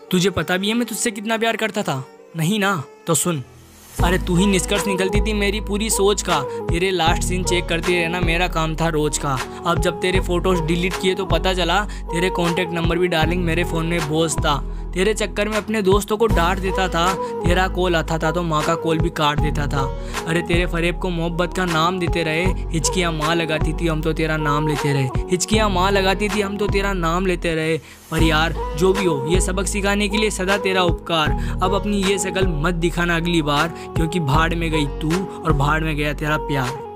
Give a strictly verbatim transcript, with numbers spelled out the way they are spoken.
तुझे पता भी है मैं तुझसे कितना प्यार करता था? नहीं ना? तो सुन। अरे तू ही निष्कर्ष निकलती थी मेरी पूरी सोच का। तेरे लास्ट सीन चेक करते रहना मेरा काम था रोज का। अब जब तेरे फोटोज डिलीट किए तो पता चला तेरे कॉन्टैक्ट नंबर भी डार्लिंग मेरे फ़ोन में बोझ था। तेरे चक्कर में अपने दोस्तों को डांट देता था। तेरा कॉल आता था तो माँ का कॉल भी काट देता था। अरे तेरे फरेब को मोहब्बत का नाम देते रहे। हिचकियाँ माँ लगाती थी हम तो तेरा नाम लेते रहे। हिचकियाँ माँ लगाती थी हम तो तेरा नाम लेते रहे। पर यार जो भी हो, ये सबक सिखाने के लिए सदा तेरा उपकार। अब अपनी ये शकल मत दिखाना अगली बार, क्योंकि भाड़ में गई तू और भाड़ में गया तेरा प्यार।